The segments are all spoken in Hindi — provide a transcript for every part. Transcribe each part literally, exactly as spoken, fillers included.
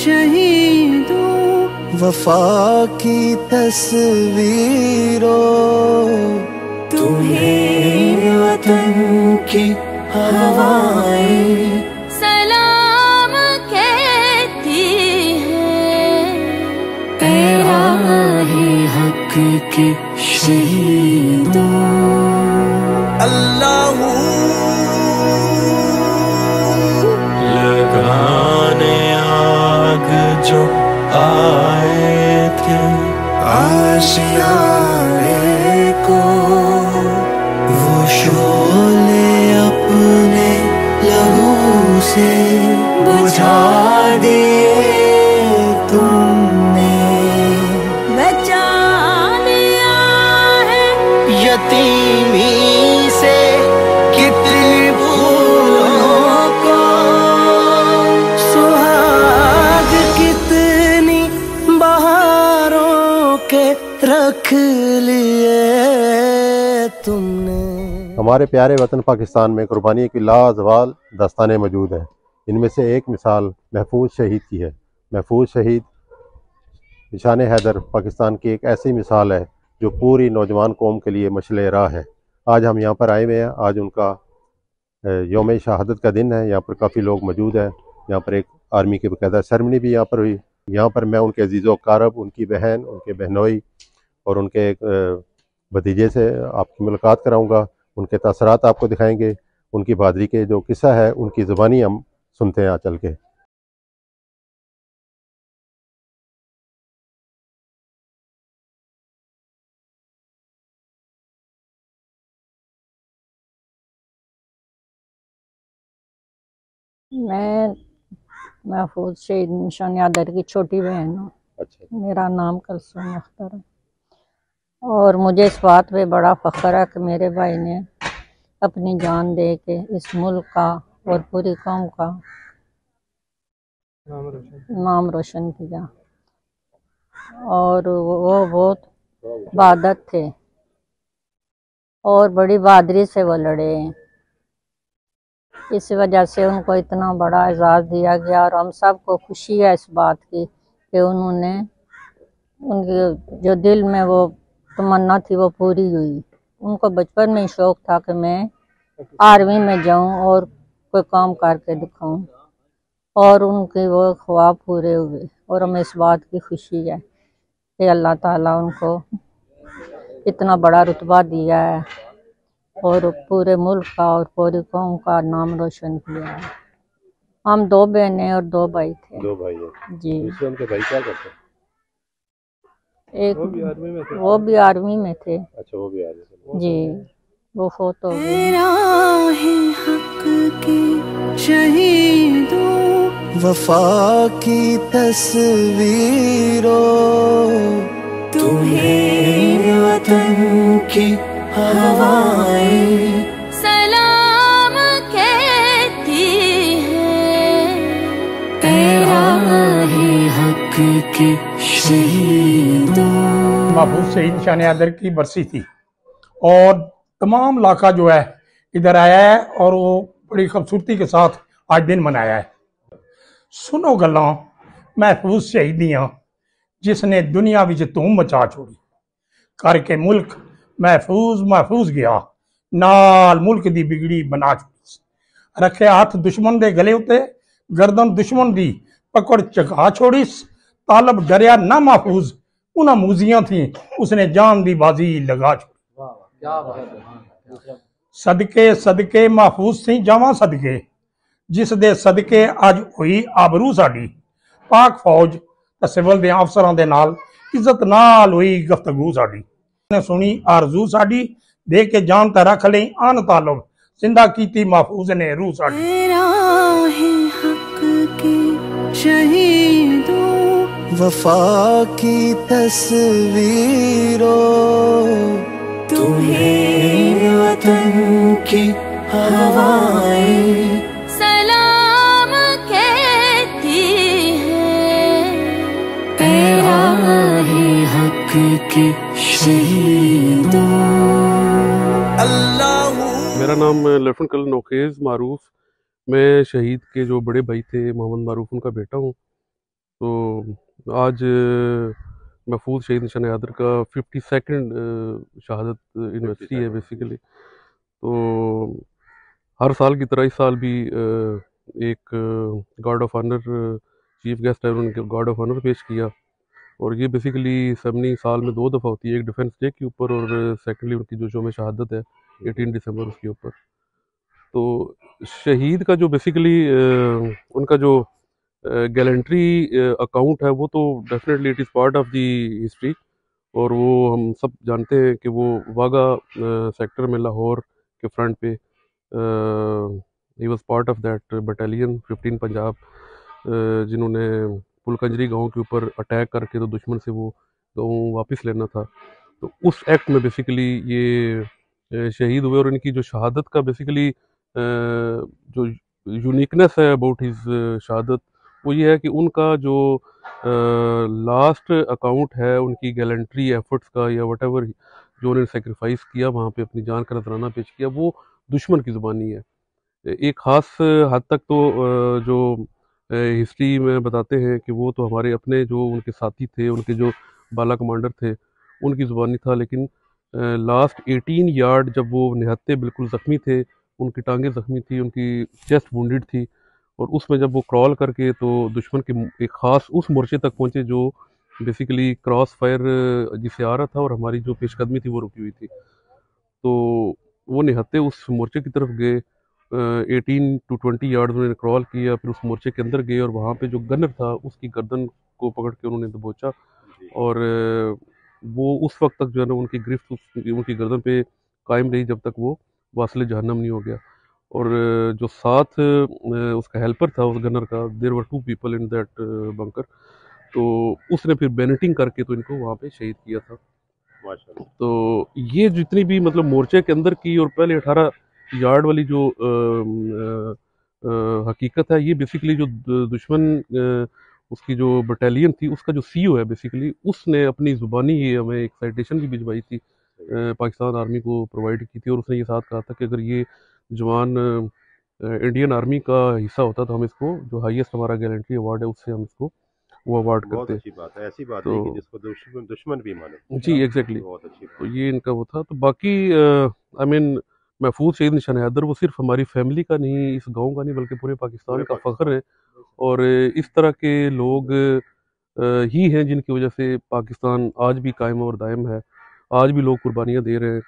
शहीदों, वफा की तस्वीरों, तुम्हें वतन की हवाएं सलाम कहती है। ऐ राहे हक के शहीदों, अल्लाह लगाने आग जो आए थे आशियाने को, वो शोले अपने लहू से बुझा दिए तुमने, बचा लिया है यतीमी से कितनी भूलों को, सुहाग कितनी बहारों के रख लिए तुमने। हमारे प्यारे वतन पाकिस्तान में कुर्बानी की लाजवाल दास्तानें मौजूद हैं। इनमें से एक मिसाल महफूज शहीद की है। महफूज शहीद निशान हैदर पाकिस्तान की एक ऐसी मिसाल है जो पूरी नौजवान कौम के लिए मशले राह है। आज हम यहाँ पर आए हुए हैं। आज उनका यौम शहादत का दिन है। यहाँ पर काफ़ी लोग मौजूद हैं। यहाँ पर एक आर्मी की बाकायदा सेरेमनी भी यहाँ पर हुई। यहाँ पर मैं उनके अजीज़ो कारब, उनकी बहन, उनके बहनोई और उनके एक भतीजे से आपकी मुलाकात कराऊँगा। उनके तसरात आपको दिखाएंगे। उनकी बहादरी के जो किस्सा है उनकी ज़ुबानी हम सुनते हैं आज चल के। मैं महफूज शहीद निशान हैदर की छोटी बहन हूँ। अच्छा। मेरा नाम कुलसूम अख्तर है और मुझे इस बात पे बड़ा फ़ख्र है कि मेरे भाई ने अपनी जान दे के इस मुल्क का और पूरी कौम का नाम रोशन किया। और वो बहुत बहादुर थे और बड़ी बहादुरी से वो लड़े। इस वजह से उनको इतना बड़ा एजाज़ दिया गया और हम सब को खुशी है इस बात की कि उन्होंने उनके जो दिल में वो तमन्ना थी वो पूरी हुई। उनको बचपन में ही शौक़ था कि मैं आर्मी में जाऊं और कोई काम करके दिखाऊं और उनके वो ख्वाब पूरे हुए और हमें इस बात की खुशी है कि अल्लाह ताला उनको इतना बड़ा रुतबा दिया है और पूरे मुल्क का और पूरी कौम का नाम रोशन किया है। हम दो बहनें और दो भाई थे। दो भाई हैं जी। उनके भाई क्या करते हैं? एक वो भी आर्मी में थे। वो भी आर्मी में थे। अच्छा, वो भी आर्मी में। जी, वो फोत हो गए। राहे हक की शहीदों, वफा की तस्वीरों, तुम्हें वतन की हवाएं सलाम कहती है। ऐ राहे हक के शहीदों। महफूज शहीद निशान हैदर की बरसी थी और तमाम इलाका जो है इधर आया है और वो बड़ी खूबसूरती के साथ आज दिन मनाया है। सुनो गल्लां महफूज शहीद दियां जिसने दुनिया विच धूम मचा छोड़ी, करके मुल्क महफूज महफूज गया, नाल मुल्क दी बिगड़ी बना छोड़ी। रखे हाथ दुश्मन दे गले उते, गर्दन दुश्मन दी पकड़ चका छोड़ीस। तालब डरिया ना महफूज, उन्हां मूजियां थी उसने जान दी बाजी लगा छोड़ी। सदके सदके महफूज सी जावां सदके, जिस दे सदके अज हुई आबरू साडी। पाक फौज ते सिविल दे अफसरां दे नाल इज्जत नाल हुई गुफ्तगू साडी। ने सुनी आरजू साडी, दे के जान ते रख लई आन तालब, जिंदा कीती महफूज ने रूह साडी। ऐ राहे हक की शहीदों, वफा की तस्वीरों, तुम्हें वतन की हवाएं सलाम कहती है। ऐ राहे हक के शहीदों, अल्लाह। मेरा नाम लेफ्टिनेंट कर्नल नौखेज़ मारूफ, मैं शहीद के जो बड़े भाई थे मोहम्मद मारूफ उनका बेटा हूँ। तो आज महफूज शहीद निशान हैदर का फिफ्टी सेकेंड शहादत एनिवर्सरी है बेसिकली। तो हर साल की तरह इस साल भी एक guard of honour chief guest है, उन्होंने गार्ड ऑफ ऑनर पेश किया। और ये बेसिकली सेवनी साल में दो दफ़ा होती है, एक डिफेंस डे के ऊपर और सेकेंडली उनकी जो शोम शहादत है अठारह दिसंबर उसके ऊपर। तो शहीद का जो बेसिकली उनका जो गैलेंट्री अकाउंट है वो तो definitely it is part of the history. और वो हम सब जानते हैं कि वो वागा सेक्टर में लाहौर के फ्रंट पे ही was part of that battalion fifteen Punjab, जिन्होंने पुलकंजरी गांव के ऊपर अटैक करके तो दुश्मन से वो गांव वापस लेना था। तो उस एक्ट में बेसिकली ये शहीद हुए। और इनकी जो शहादत का बेसिकली जो यूनिकनेस है अबाउट हिज शहादत वो ये है कि उनका जो लास्ट अकाउंट है उनकी गैलेंट्री एफर्ट्स का या वट एवर जो उन्होंने सेक्रीफाइस किया वहाँ पे अपनी जान का नजराना पेश किया, वो दुश्मन की ज़ुबानी है। एक ख़ास हद तक तो जो हिस्ट्री में बताते हैं कि वो तो हमारे अपने जो उनके साथी थे, उनके जो बाला कमांडर थे, उनकी ज़ुबानी था। लेकिन लास्ट एटीन यार्ड जब वो निहत्ते बिल्कुल ज़ख्मी थे, उनकी टांगें ज़ख्मी थी, उनकी चेस्ट वुंडेड थी, और उसमें जब वो क्रॉल करके तो दुश्मन के एक ख़ास उस मोर्चे तक पहुँचे जो बेसिकली क्रॉस फायर जिसे आ रहा था और हमारी जो पेशकदमी थी वो रुकी हुई थी। तो वो निहत्ते उस मोर्चे की तरफ गए, एटीन टू ट्वेंटी यार्ड उन्होंने क्रॉल किया, फिर उस मोर्चे के अंदर गए और वहाँ पे जो गनर था उसकी गर्दन को पकड़ के उन्होंने दबोचा। और वो उस वक्त तक जो है ना उनकी गिरफ्त उनकी गर्दन पे कायम रही जब तक वो वासिल जहन्नम नहीं हो गया। और जो साथ उसका हेल्पर था उस गनर का, there were two people in that bunker, तो उसने फिर बैनेटिंग करके तो इनको वहाँ पे शहीद किया था। तो ये जितनी भी मतलब मोर्चे के अंदर की और पहले अठारह यार्ड वाली जो आ, आ, आ, हकीकत है, ये बेसिकली जो दुश्मन आ, उसकी जो बटालियन थी उसका जो सीईओ है बेसिकली उसने अपनी ज़ुबानी ये हमें एक साइटेशन भी भिजवाई थी, आ, पाकिस्तान आर्मी को प्रोवाइड की थी। और उसने ये साथ कहा था कि अगर ये जवान इंडियन आर्मी का हिस्सा होता तो हम इसको जो हाईएस्ट हमारा गैलेंट्री अवार्ड है उससे हम इसको वो अवार्ड करते। अच्छी बात है, ऐसी बात तो, है कि जिसको दुश्मन दुश्मन भी माने। जी एग्जैक्टली, बहुत अच्छी बात। तो ये इनका वो था। तो बाकी आई मीन महफूज शहीद निशान हैदर वो सिर्फ हमारी फैमिली का नहीं, इस गांव का नहीं, बल्कि पूरे पाकिस्तान का फ़ख्र है। और इस तरह के लोग ही हैं जिनकी वजह से पाकिस्तान आज भी कायम और दायम है, आज भी लोग कुर्बानियाँ दे रहे हैं।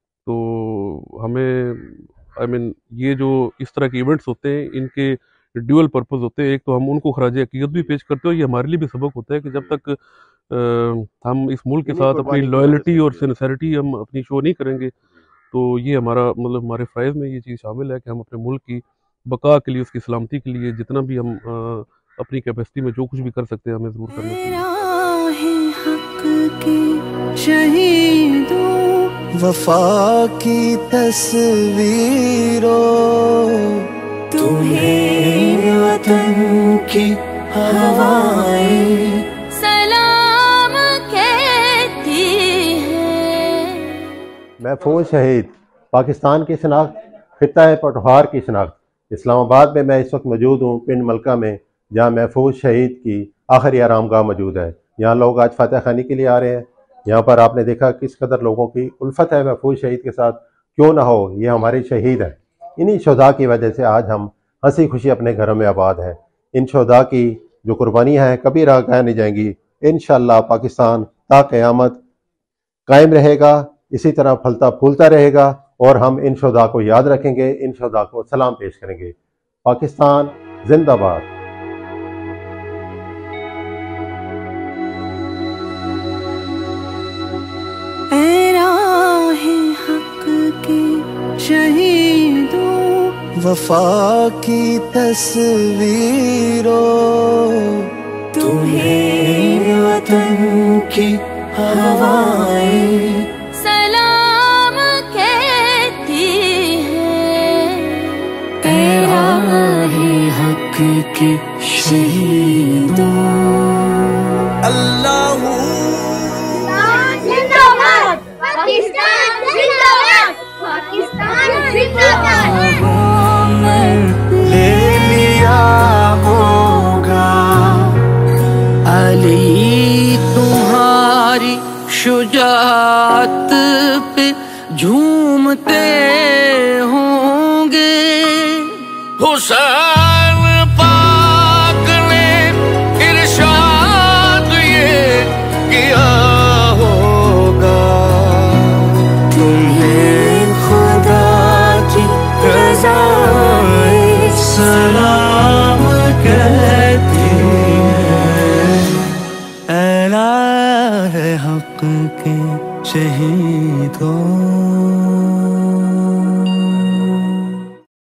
तो हमें आई I मीन mean, ये जो इस तरह के इवेंट्स होते हैं इनके ड्यूअल पर्पस होते हैं। एक तो हम उनको खराज अकीदत भी पेश करते हैं, ये हमारे लिए भी सबक होता है कि जब तक आ, हम इस मुल्क के साथ अपनी लॉयल्टी और सिंसेरिटी हम अपनी शो नहीं करेंगे, तो ये हमारा मतलब हमारे फ़राइज़ में ये चीज़ शामिल है कि हम अपने मुल्क की बका के लिए, उसकी सलामती के लिए जितना भी हम आ, अपनी कैपेसिटी में जो कुछ भी कर सकते हैं हमें ज़रूर करना चाहिए। वफा की तस्वीरों तुम्हें वतन की हवाएं सलाम कहती है। महफूज शहीद पाकिस्तान की शनाख्त, खित्ता पटवार की शनाख्त। इस्लामाबाद में मैं इस वक्त मौजूद हूँ पिंड मलका में, जहाँ महफूज शहीद की आखिरी आरामगाह मौजूद है। यहाँ लोग आज फातह खानी के लिए आ रहे हैं। यहाँ पर आपने देखा किस कदर लोगों की उल्फत है महफूज शहीद के साथ। क्यों ना हो, ये हमारे शहीद हैं। इन्हीं शोधा की वजह से आज हम हंसी खुशी अपने घरों में आबाद हैं। इन शोधा की जो कुर्बानियाँ हैं कभी राह गए नहीं जाएंगी। इंशाअल्लाह पाकिस्तान ता क़यामत कायम रहेगा, इसी तरह फलता फूलता रहेगा और हम इन शोधा को याद रखेंगे, इन शोधा को सलाम पेश करेंगे। पाकिस्तान जिंदाबाद। शहीदों वफा की तस्वीरों तुम्हें वतन की हवाएं सलाम कहती है। तेरा है हक के शहीदों। अल्लाह जिंदाबाद, पाकिस्तान जिंदाबाद, पाकिस्तान जिंदाबाद। ले लिया होगा अली तुम्हारी शुजाअत पे झूमते होंगे। हुसैन पाक ने इरशाद ये किया होगा, तुम्हें खुदा की रज़ाए सलाम कहती है। ऐला है हक के शहीदों